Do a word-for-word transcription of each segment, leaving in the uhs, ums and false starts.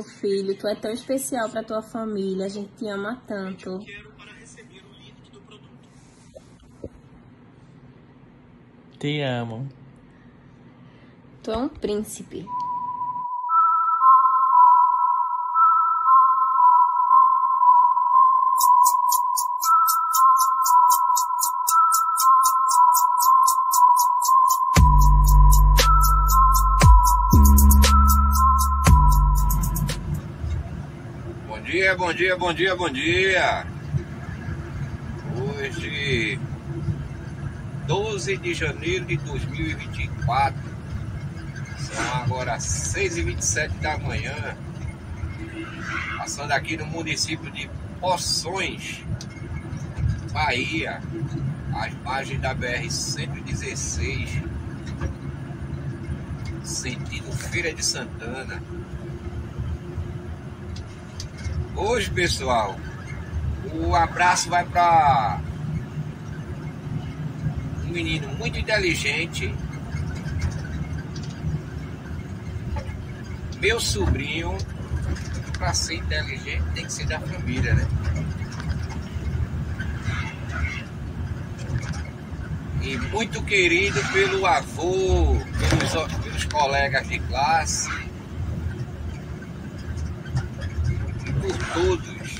meu filho. Tu é tão especial pra tua família. A gente te ama tanto. Te amo. Tu é um príncipe. Bom dia, bom dia, bom dia, bom dia. Hoje, doze de janeiro de dois mil e vinte e quatro. São agora seis e vinte e sete da manhã. Passando aqui no município de Poções, Bahia, às margens da B R cento e dezesseis, sentido Feira de Santana. Hoje, pessoal, o abraço vai para um menino muito inteligente, meu sobrinho. Para ser inteligente tem que ser da família, né? E muito querido pelo avô, pelos, pelos colegas de classe e por todos.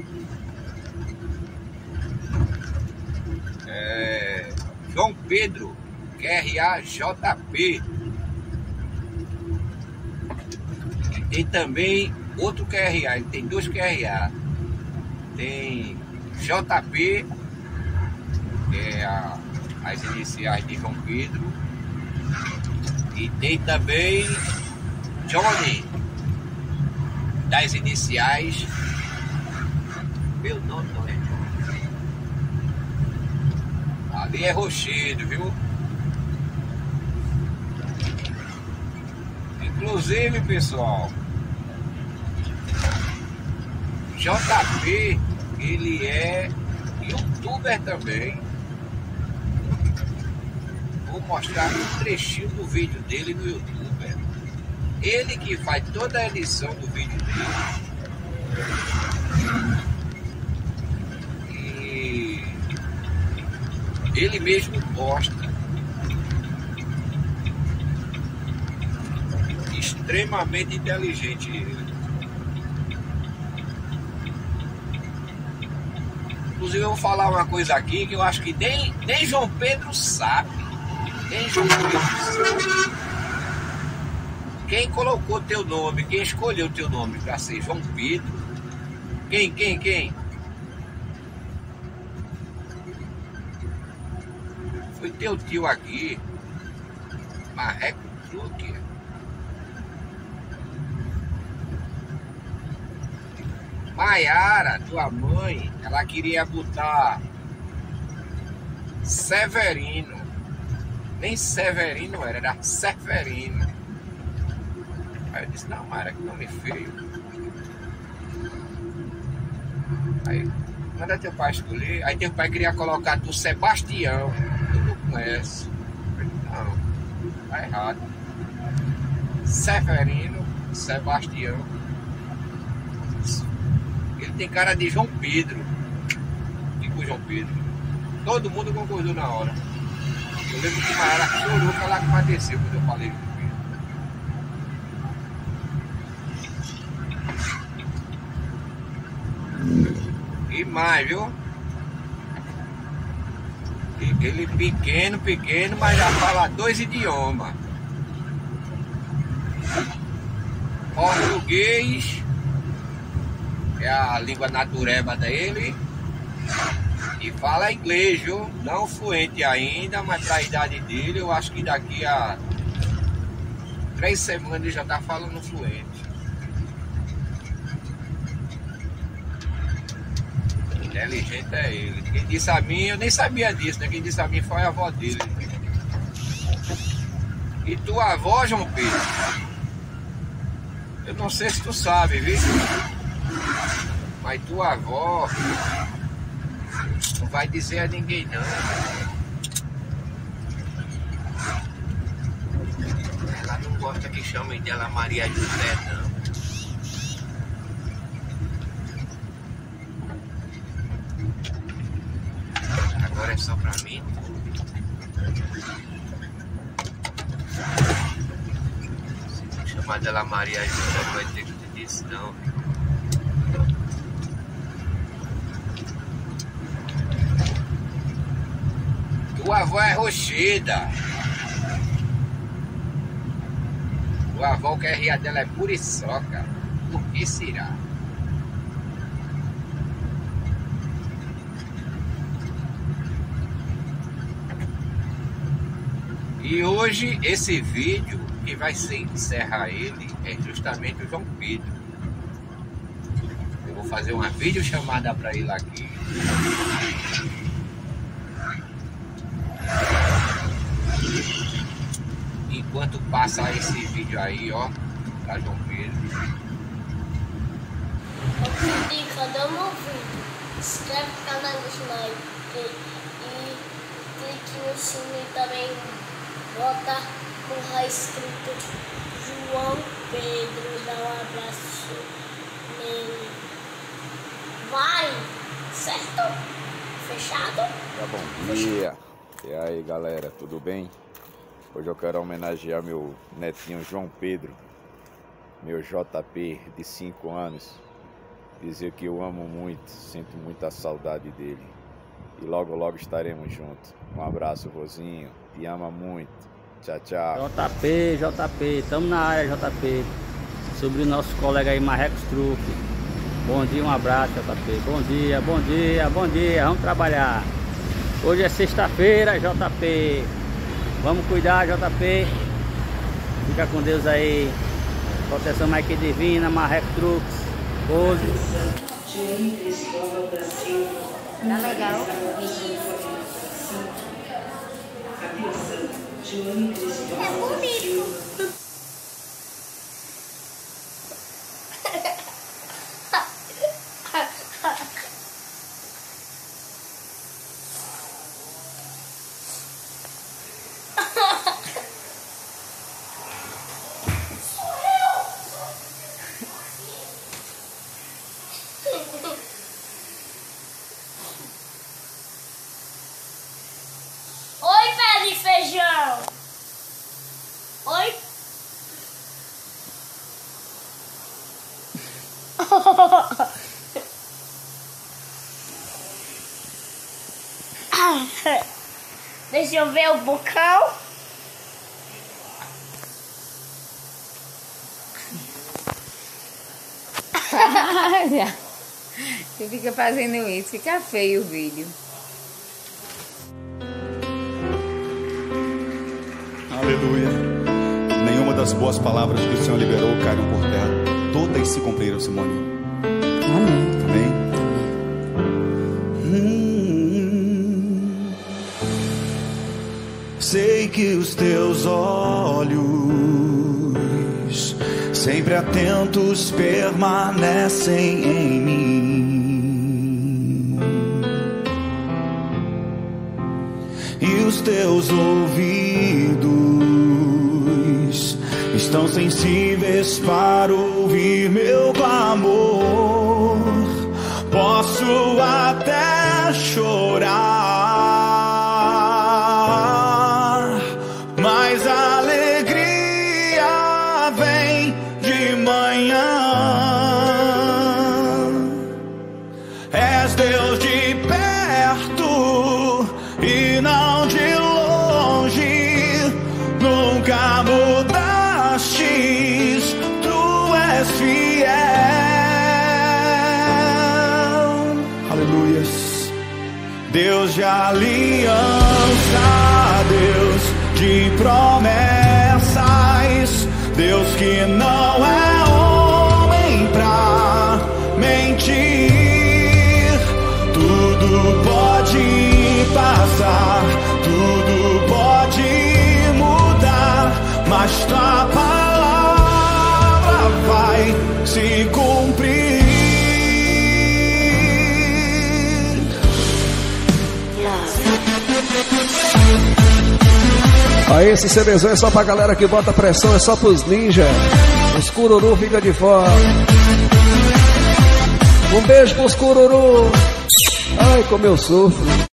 É, João Pedro, Q R A J P. E tem também outro Q R A, ele tem dois Q R A. Tem J P, que é a, as iniciais de João Pedro. E tem também Johnny, das iniciais. Meu nome não é Johnny. Ali é Rochedo, viu? Inclusive, pessoal, J P, ele é youtuber também. Vou mostrar um trechinho do vídeo dele no YouTube. Ele que faz toda a edição do vídeo dele. E ele mesmo posta. Extremamente inteligente ele. Inclusive eu vou falar uma coisa aqui que eu acho que nem, nem João Pedro sabe. Nem João Pedro sabe. Quem colocou teu nome, quem escolheu teu nome para ser João Pedro? Quem, quem, quem? Foi teu tio aqui, Marreco Truque. Maiara, tua mãe, ela queria botar Severino. Nem Severino era, era Severino. Aí eu disse, não, Maiara, que nome feio. Aí, manda teu pai escolher. Aí teu pai queria colocar tu Sebastião. Tu não conhece. Não, tá errado. Severino, Sebastião. Ele tem cara de João Pedro. Tipo João Pedro. Todo mundo concordou na hora. Eu lembro que Maiara chorou que ela compadeceu quando eu falei João Pedro. E mais, viu? Ele pequeno, pequeno, mas já fala dois idiomas. Português, que é a língua natureba dele, e fala inglês, viu? Não fluente ainda, mas para a idade dele, eu acho que daqui a três semanas ele já tá falando fluente. Inteligente é ele. Quem disse a mim, eu nem sabia disso, né? Quem disse a mim foi a avó dele. E tua avó, João Pedro, eu não sei se tu sabe, viu? Mas tua avó não vai dizer a ninguém não. Ela não gosta que chamem dela Maria José, não. agora é só pra mim. Se tu chamar dela Maria José, não vai ter que te dizer não. Tua avó é roxida. Tua avó, o Q R A dela é muriçoca. Por que será? E hoje esse vídeo, que vai ser encerrar ele, é justamente o João Pedro. Eu vou fazer uma videochamada para ele aqui. Enquanto passa esse vídeo aí, ó, pra João Pedro. Cadê o meu vídeo? Inscreve no canal do like e clique no sininho também. Bota no raio escrito João Pedro, dá um abraço nele. Vai, certo? Fechado? Tá, bom dia. E aí, galera, tudo bem? Hoje eu quero homenagear meu netinho João Pedro, meu J P de cinco anos. Dizer que eu amo muito, sinto muita saudade dele. E logo, logo estaremos juntos. Um abraço, vozinho. Te ama muito. Tchau, tchau. J P, J P, estamos na área, J P. Sobre o nosso colega aí, Marrecos Truque. Bom dia, um abraço, J P. Bom dia, bom dia, bom dia. Vamos trabalhar. Hoje é sexta-feira, J P. Vamos cuidar, J P. Fica com Deus aí. Proteção mais que divina, Marrecos Truques. Hoje. Tá legal. É bonito. Oi, pé de feijão. Oi. Deixa eu ver o bocão. Olha, você fica fazendo isso, fica feio o vídeo. Aleluia. Nenhuma das boas palavras que o Senhor liberou caíram por terra. Todas se cumpriram, Simone. Amém. Amém. Hum, sei que os teus olhos, sempre atentos, permanecem em mim. E os teus ouvidos estão sensíveis para ouvir meu clamor. Posso até chorar, mas a alegria vem de manhã. És Deus de perto e não de longe, nunca mudastes, tu és fiel. Aleluias. Deus de aliança, Deus de promessas, Deus que não é homem pra mentir. Tudo pode passar, tudo pode mudar, mas tua palavra vai se cumprir. Aí esse CBzão é só pra galera que bota pressão, é só pros ninja. Os cururu fica de fora. Um beijo pros cururu. Ai, como eu sofro.